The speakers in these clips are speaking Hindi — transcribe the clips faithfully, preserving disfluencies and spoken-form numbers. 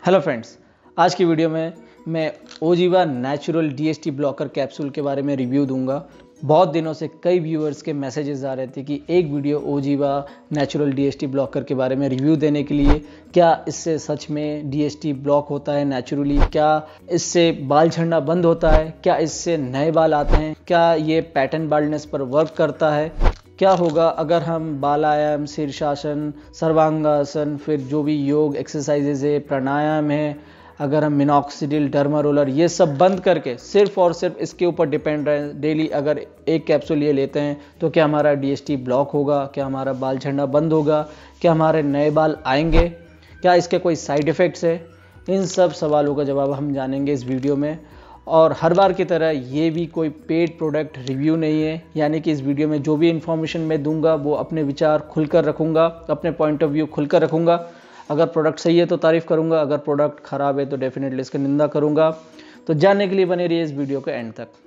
हेलो फ्रेंड्स, आज की वीडियो में मैं Oziva natural DST blocker capsule के बारे में रिव्यू दूंगा। बहुत दिनों से कई व्यूअर्स के मैसेजेस आ रहे थे कि एक video Oziva natural DST blocker के बारे में रिव्यू देने के लिए। क्या इससे सच में डीएसटी ब्लॉक होता है नेचुरली? क्या इससे बाल झड़ना बंद होता है? क्या इससे नए बाल आते हैं? क्या ये पैटर्न बाल्डनेस पर वर्क करता है? क्या होगा अगर हम बालायाम, शीर्षासन, सर्वांगासन, फिर जो भी योग एक्सरसाइजेज है, प्राणायाम है, अगर हम मिनॉक्सिडिल, डर्मा रोलर ये सब बंद करके सिर्फ और सिर्फ इसके ऊपर डिपेंड रहे, डेली अगर एक कैप्सूल ये लेते हैं तो क्या हमारा डीएसटी ब्लॉक होगा? क्या हमारा बाल झड़ना बंद होगा? क्या हमारे नए बाल आएंगे? क्या इसके कोई साइड इफ़ेक्ट्स है? इन सब सवालों का जवाब हम जानेंगे इस वीडियो में। और हर बार की तरह ये भी कोई पेड प्रोडक्ट रिव्यू नहीं है, यानी कि इस वीडियो में जो भी इन्फॉर्मेशन मैं दूंगा वो अपने विचार खुलकर रखूंगा, अपने पॉइंट ऑफ व्यू खुलकर रखूंगा। अगर प्रोडक्ट सही है तो तारीफ़ करूंगा, अगर प्रोडक्ट ख़राब है तो डेफिनेटली इसकी निंदा करूंगा। तो जानने के लिए बने रहिए इस वीडियो के एंड तक।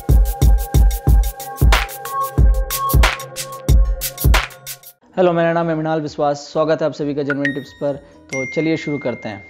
हेलो, मेरा नाम है मृणाल विश्वास, स्वागत है आप सभी का जेन्युइन टिप्स पर। तो चलिए शुरू करते हैं।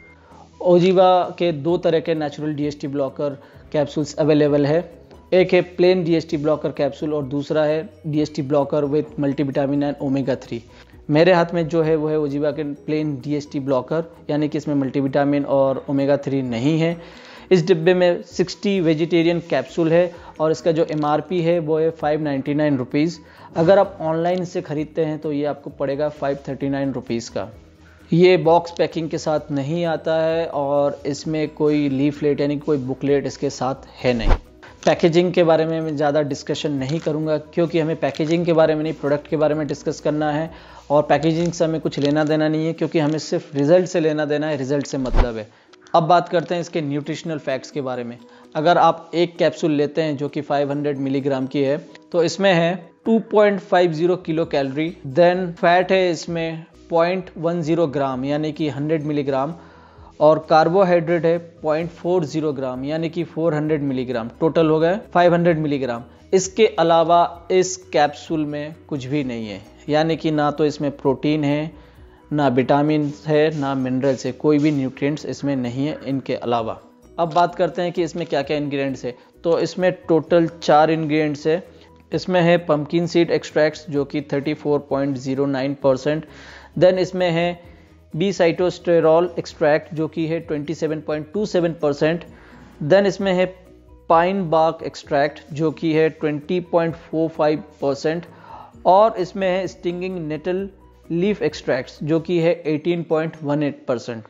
ओजीवा के दो तरह के natural DST blocker capsules available है। एक है प्लेन डीएसटी ब्लॉकर कैप्सूल और दूसरा है DST blocker with multivitamin and omega three. मेरे हाथ में जो है वो है ओजीवा के प्लेन डीएसटी ब्लॉकर, यानी कि इसमें मल्टीविटामिन और ओमेगा थ्री नहीं है। इस डिब्बे में साठ वेजिटेरियन कैप्सूल है और इसका जो एमआरपी है वो है फाइव नाइन्टी नाइन रुपीज़। अगर आप ऑनलाइन से ख़रीदते हैं तो ये आपको पड़ेगा फाइव थर्टी नाइन रुपीज़ का। ये बॉक्स पैकिंग के साथ नहीं आता है और इसमें कोई लीफलेट यानी कोई बुकलेट इसके साथ है नहीं। पैकेजिंग के बारे में मैं ज़्यादा डिस्कशन नहीं करूंगा, क्योंकि हमें पैकेजिंग के बारे में नहीं, प्रोडक्ट के बारे में डिस्कस करना है। और पैकेजिंग से हमें कुछ लेना देना नहीं है, क्योंकि हमें सिर्फ रिजल्ट से लेना देना है, रिजल्ट से मतलब है। अब बात करते हैं इसके न्यूट्रिशनल फैक्ट्स के बारे में। अगर आप एक कैप्सूल लेते हैं जो कि पाँच सौ मिलीग्राम की है तो इसमें है two point five zero kilo calorie, then fat है इसमें पॉइंट वन ज़ीरो ग्राम यानी कि हंड्रेड मिलीग्राम, और कार्बोहाइड्रेट है पॉइंट फोर ज़ीरो ग्राम यानी कि फोर हंड्रेड मिलीग्राम। टोटल हो गए फाइव हंड्रेड मिलीग्राम। इसके अलावा इस कैप्सूल में कुछ भी नहीं है, यानी कि ना तो इसमें प्रोटीन है, ना विटामिन है, ना मिनरल्स है, कोई भी न्यूट्रिएंट्स इसमें नहीं है इनके अलावा। अब बात करते हैं कि इसमें क्या क्या इंग्रेडिएंट्स है। तो इसमें टोटल चार इंग्रेडिएंट्स है। इसमें है पंपकिन सीड एक्सट्रैक्ट्स जो कि thirty four point zero nine percent, then इसमें है बी साइटोस्टेरॉल एक्सट्रैक्ट जो कि है twenty seven point two seven percent, then इसमें है पाइन बार्क एक्सट्रैक्ट जो कि है twenty point four five percent, और इसमें है स्टिंगिंग नेटल लीफ एक्सट्रैक्ट्स जो कि है eighteen point one eight percent.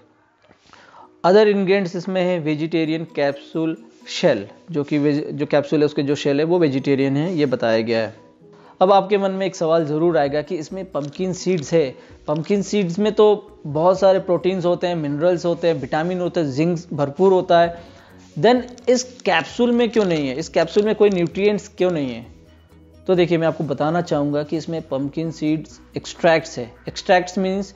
Other ingredients इसमें है वेजिटेरियन कैप्सूल शेल जो कि जो कैप्सूल है उसके जो शेल है वो वेजिटेरियन है, ये बताया गया है। अब आपके मन में एक सवाल ज़रूर आएगा कि इसमें पंपकिन सीड्स है, पंपकिन सीड्स में तो बहुत सारे प्रोटीन्स होते हैं, मिनरल्स होते हैं, विटामिन होते हैं, जिंक भरपूर होता है, देन इस कैप्सूल में क्यों नहीं है? इस कैप्सूल में कोई न्यूट्रिएंट्स क्यों नहीं है? तो देखिए, मैं आपको बताना चाहूँगा कि इसमें पंपकिन सीड्स एक्सट्रैक्ट्स है। एक्सट्रैक्ट्स मीन्स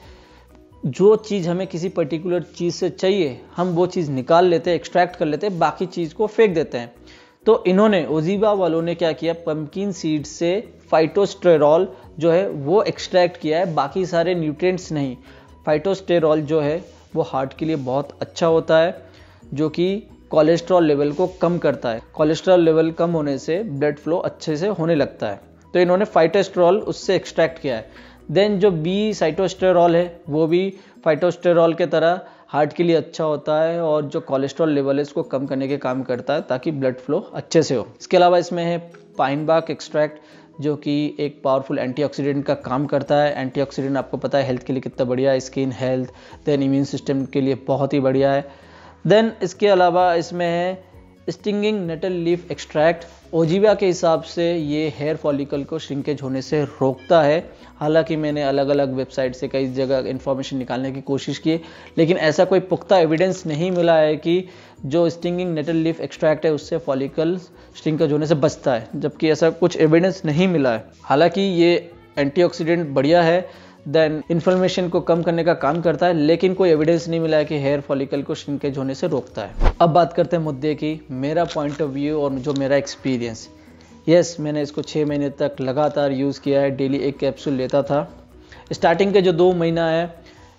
जो चीज़ हमें किसी पर्टिकुलर चीज़ से चाहिए हम वो चीज़ निकाल लेते हैं, एक्सट्रैक्ट कर लेते हैं, बाकी चीज़ को फेंक देते हैं। तो इन्होंने ओजीवा वालों ने क्या किया, पंपकिन सीड से फाइटोस्टेरॉल जो है वो एक्सट्रैक्ट किया है, बाकी सारे न्यूट्रिएंट्स नहीं। फाइटोस्टेरॉल जो है वो हार्ट के लिए बहुत अच्छा होता है, जो कि कोलेस्ट्रॉल लेवल को कम करता है। कोलेस्ट्रॉल लेवल कम होने से ब्लड फ्लो अच्छे से होने लगता है, तो इन्होंने फाइटोस्टेरॉल उससे एक्सट्रैक्ट किया है। देन जो बी साइटोस्टेरॉल है वो भी फाइटोस्टेरॉल के तरह हार्ट के लिए अच्छा होता है और जो कोलेस्ट्रॉल लेवल है इसको कम करने के काम करता है ताकि ब्लड फ्लो अच्छे से हो। इसके अलावा इसमें है पाइन बार्क एक्सट्रैक्ट जो कि एक पावरफुल एंटीऑक्सीडेंट का काम करता है। एंटीऑक्सीडेंट आपको पता है हेल्थ के लिए कितना बढ़िया है, skin health, then immune system के लिए बहुत ही बढ़िया है। देन इसके अलावा इसमें है stinging nettle leaf extract. Oziva के हिसाब से ये हेयर फॉलिकल को श्रिंकेज होने से रोकता है। हालांकि मैंने अलग अलग वेबसाइट से कई जगह इन्फॉर्मेशन निकालने की कोशिश की, लेकिन ऐसा कोई पुख्ता एविडेंस नहीं मिला है कि जो स्टिंगिंग नेटल लीफ एक्सट्रैक्ट है उससे फॉलिकल श्रिंकेज होने से बचता है, जबकि ऐसा कुछ एविडेंस नहीं मिला है। हालांकि ये एंटीऑक्सीडेंट बढ़िया है, देन इन्फ्लेमेशन को कम करने का काम करता है, लेकिन कोई एविडेंस नहीं मिला है कि हेयर फॉलिकल को श्रिंकेज होने से रोकता है। अब बात करते हैं मुद्दे की, मेरा पॉइंट ऑफ व्यू और जो मेरा एक्सपीरियंस। यस, मैंने इसको छः महीने तक लगातार यूज़ किया है, डेली एक कैप्सूल लेता था। स्टार्टिंग के जो दो महीना है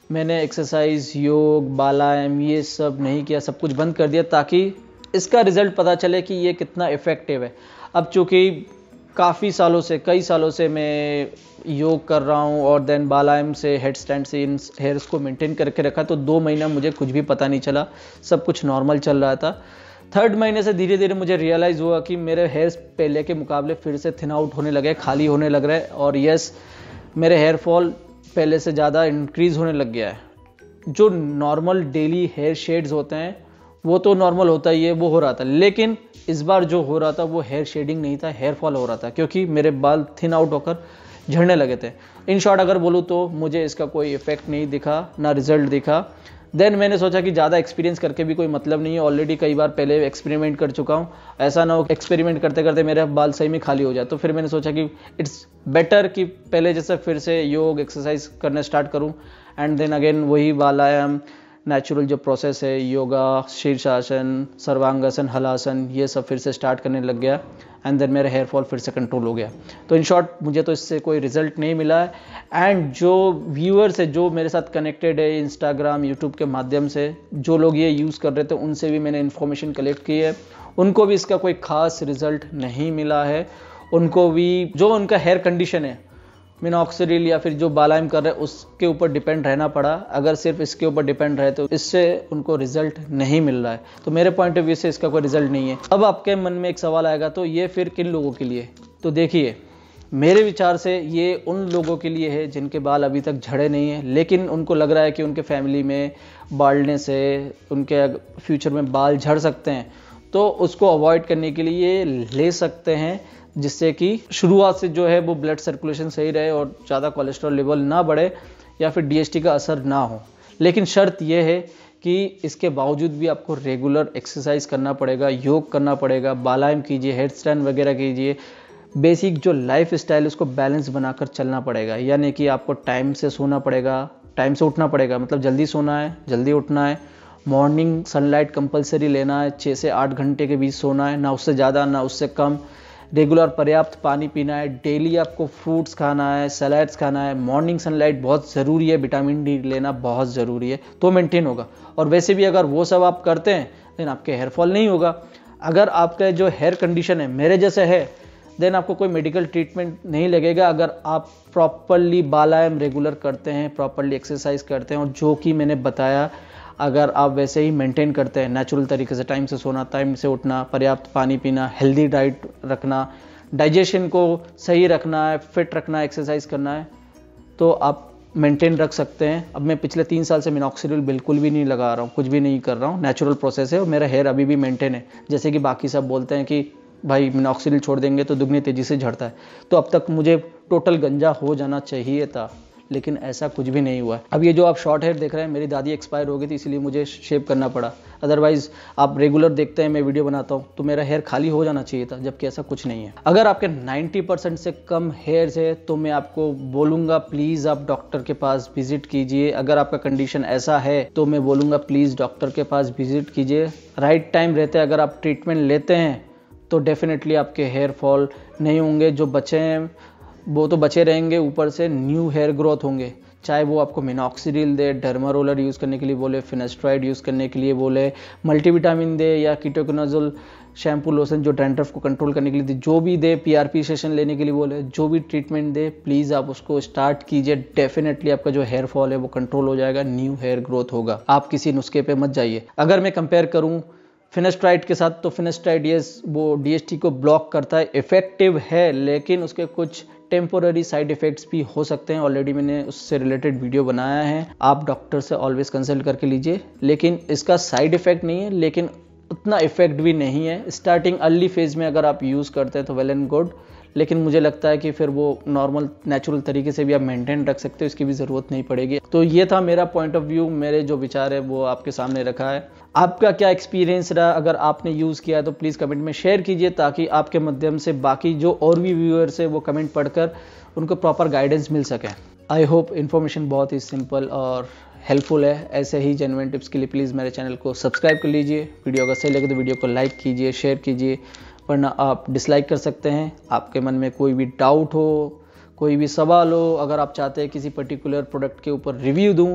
मैंने एक्सरसाइज, योग, बालायम ये सब नहीं किया, सब कुछ बंद कर दिया ताकि इसका रिजल्ट पता चले कि ये कितना इफ़ेक्टिव है। अब चूँकि काफ़ी सालों से कई सालों से मैं योग कर रहा हूँ और देन बालायम से, हेड स्टैंड से इन हेयर्स को मेंटेन करके रखा, तो दो महीना मुझे कुछ भी पता नहीं चला, सब कुछ नॉर्मल चल रहा था। थर्ड महीने से धीरे धीरे मुझे रियलाइज़ हुआ कि मेरे हेयर्स पहले के मुकाबले फिर से थिन आउट होने लगे, खाली होने लग रहे, और यस मेरे हेयर फॉल पहले से ज़्यादा इंक्रीज़ होने लग गया है। जो नॉर्मल डेली हेयर शेड्स होते हैं वो तो नॉर्मल होता ही है, वो हो रहा था, लेकिन इस बार जो हो रहा था वो हेयर शेडिंग नहीं था, हेयर फॉल हो रहा था, क्योंकि मेरे बाल थिन आउट होकर झड़ने लगे थे। इन शॉर्ट अगर बोलूँ तो मुझे इसका कोई इफेक्ट नहीं दिखा, ना रिजल्ट दिखा। देन मैंने सोचा कि ज़्यादा एक्सपीरियंस करके भी कोई मतलब नहीं है, ऑलरेडी कई बार पहले एक्सपेरिमेंट कर चुका हूँ, ऐसा ना हो एक्सपेरिमेंट करते करते मेरे बाल सही में खाली हो जाए। तो फिर मैंने सोचा कि इट्स बेटर कि पहले जैसे फिर से योग एक्सरसाइज करने स्टार्ट करूँ, एंड देन अगेन वही बालायम, नेचुरल जो प्रोसेस है, योगा, शीर्षासन, सर्वांगासन, हलासन, ये सब फिर से स्टार्ट करने लग गया, एंड देन मेरा हेयर फॉल फिर से कंट्रोल हो गया। तो इन शॉर्ट मुझे तो इससे कोई रिजल्ट नहीं मिला है, एंड जो व्यूअर्स है जो मेरे साथ कनेक्टेड है इंस्टाग्राम, यूट्यूब के माध्यम से, जो लोग ये यूज़ कर रहे थे उनसे भी मैंने इन्फॉर्मेशन कलेक्ट की है, उनको भी इसका कोई ख़ास रिजल्ट नहीं मिला है। उनको भी जो उनका हेयर कंडीशन है, मिनॉक्सिडिल या फिर जो बालायम कर रहे हैं उसके ऊपर डिपेंड रहना पड़ा। अगर सिर्फ इसके ऊपर डिपेंड रहे तो इससे उनको रिजल्ट नहीं मिल रहा है। तो मेरे पॉइंट ऑफ व्यू से इसका कोई रिजल्ट नहीं है। अब आपके मन में एक सवाल आएगा, तो ये फिर किन लोगों के लिए? तो देखिए, मेरे विचार से ये उन लोगों के लिए है जिनके बाल अभी तक झड़े नहीं हैं, लेकिन उनको लग रहा है कि उनके फैमिली में बाल्डनेस है, उनके फ्यूचर में बाल झड़ सकते हैं, तो उसको अवॉइड करने के लिए ये ले सकते हैं, जिससे कि शुरुआत से जो है वो ब्लड सर्कुलेशन सही रहे और ज़्यादा कोलेस्ट्रॉल लेवल ना बढ़े या फिर डीएसटी का असर ना हो। लेकिन शर्त यह है कि इसके बावजूद भी आपको रेगुलर एक्सरसाइज करना पड़ेगा, योग करना पड़ेगा, बालायम कीजिए, हेड स्टैंड वगैरह कीजिए, बेसिक जो लाइफ स्टाइल उसको बैलेंस बनाकर चलना पड़ेगा। यानी कि आपको टाइम से सोना पड़ेगा, टाइम से उठना पड़ेगा, मतलब जल्दी सोना है, जल्दी उठना है, मॉर्निंग सनलाइट कंपलसरी लेना है, छः से आठ घंटे के बीच सोना है, ना उससे ज़्यादा ना उससे कम, रेगुलर पर्याप्त पानी पीना है, डेली आपको फ्रूट्स खाना है, सलाड्स खाना है, मॉर्निंग सनलाइट बहुत ज़रूरी है, विटामिन डी लेना बहुत ज़रूरी है, तो मेंटेन होगा। और वैसे भी अगर वो सब आप करते हैं देन आपके हेयर फॉल नहीं होगा। अगर आपका जो हेयर कंडीशन है मेरे जैसे है, देन आपको कोई मेडिकल ट्रीटमेंट नहीं लगेगा। अगर आप प्रॉपरली बालायम रेगुलर करते हैं, प्रॉपरली एक्सरसाइज करते हैं, और जो कि मैंने बताया अगर आप वैसे ही मेंटेन करते हैं, नेचुरल तरीके से टाइम से सोना, टाइम से उठना, पर्याप्त पानी पीना, हेल्दी डाइट रखना, डाइजेशन को सही रखना है, फिट रखना है, एक्सरसाइज करना है, तो आप मेंटेन रख सकते हैं। अब मैं पिछले तीन साल से मिनॉक्सिडिल बिल्कुल भी नहीं लगा रहा हूँ, कुछ भी नहीं कर रहा हूँ, नेचुरल प्रोसेस है और मेरा हेयर अभी भी मेंटेन है। जैसे कि बाकी सब बोलते हैं कि भाई मिनॉक्सिडिल छोड़ देंगे तो दुगनी तेज़ी से झड़ता है, तो अब तक मुझे टोटल गंजा हो जाना चाहिए था, लेकिन ऐसा कुछ भी नहीं हुआ। अब ये जो आप शॉर्ट हेयर देख रहे हैं, मेरी दादी एक्सपायर हो गई थी इसलिए मुझे शेव करना पड़ा। अदरवाइज आप रेगुलर देखते हैं, मैं वीडियो बनाता हूँ, तो मेरा हेयर खाली हो जाना चाहिए था, जबकि ऐसा कुछ नहीं है। अगर आपके नब्बे परसेंट से कम हेयर्स है तो मैं आपको बोलूँगा प्लीज़ आप डॉक्टर के पास विजिट कीजिए। अगर आपका कंडीशन ऐसा है तो मैं बोलूँगा प्लीज़ डॉक्टर के पास विजिट कीजिए। राइट टाइम रहते अगर आप ट्रीटमेंट लेते हैं तो डेफिनेटली आपके हेयर फॉल नहीं होंगे। जो बचे हैं वो तो बचे रहेंगे, ऊपर से न्यू हेयर ग्रोथ होंगे। चाहे वो आपको मिनॉक्सिडिल दे, डर्मा रोलर यूज़ करने के लिए बोले, फिनेस्ट्राइड यूज़ करने के लिए बोले, मल्टीविटामिन दे, या कीटोकोनाजोल शैम्पू लोशन जो डैंड्रफ को कंट्रोल करने के लिए दे, जो भी दे, पीआरपी सेशन लेने के लिए बोले, जो भी ट्रीटमेंट दे, प्लीज़ आप उसको स्टार्ट कीजिए। डेफिनेटली आपका जो हेयर फॉल है वो कंट्रोल हो जाएगा, न्यू हेयर ग्रोथ होगा। आप किसी नुस्खे पे मत जाइए। अगर मैं कंपेयर करूँ फिनेस्ट्राइड के साथ, तो फिनेस्ट्राइड ये वो डीएसटी को ब्लॉक करता है, इफेक्टिव है, लेकिन उसके कुछ टेम्पोररी साइड इफ़ेक्ट्स भी हो सकते हैं। ऑलरेडी मैंने उससे रिलेटेड वीडियो बनाया है, आप डॉक्टर से ऑलवेज कंसल्ट करके लीजिए। लेकिन इसका साइड इफ़ेक्ट नहीं है, लेकिन उतना इफ़ेक्ट भी नहीं है। स्टार्टिंग अर्ली फेज़ में अगर आप यूज़ करते हैं तो वेल एंड गुड, लेकिन मुझे लगता है कि फिर वो नॉर्मल नेचुरल तरीके से भी आप मेंटेन रख सकते हो, इसकी भी ज़रूरत नहीं पड़ेगी। तो ये था मेरा पॉइंट ऑफ व्यू, मेरे जो विचार है वो आपके सामने रखा है। आपका क्या एक्सपीरियंस रहा? अगर आपने यूज़ किया तो प्लीज़ कमेंट में शेयर कीजिए, ताकि आपके माध्यम से बाकी जो और भी व्यूअर्स है वो कमेंट पढ़कर उनको प्रॉपर गाइडेंस मिल सके। आई होप इन्फॉर्मेशन बहुत ही सिंपल और हेल्पफुल है। ऐसे ही जेन्युइन टिप्स के लिए प्लीज़ मेरे चैनल को सब्सक्राइब कर लीजिए। वीडियो अगर सही लगे तो वीडियो को लाइक कीजिए, शेयर कीजिए, वरना आप डिसलाइक कर सकते हैं। आपके मन में कोई भी डाउट हो, कोई भी सवाल हो, अगर आप चाहते हैं किसी पर्टिकुलर प्रोडक्ट के ऊपर रिव्यू दूं,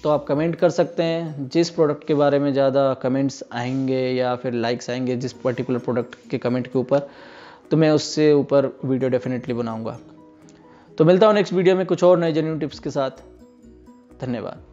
तो आप कमेंट कर सकते हैं। जिस प्रोडक्ट के बारे में ज़्यादा कमेंट्स आएंगे या फिर लाइक्स आएंगे जिस पर्टिकुलर प्रोडक्ट के कमेंट के ऊपर, तो मैं उससे ऊपर वीडियो डेफिनेटली बनाऊंगा। तो मिलता हूँ नेक्स्ट वीडियो में कुछ और नए जेन्युइन टिप्स के साथ। धन्यवाद।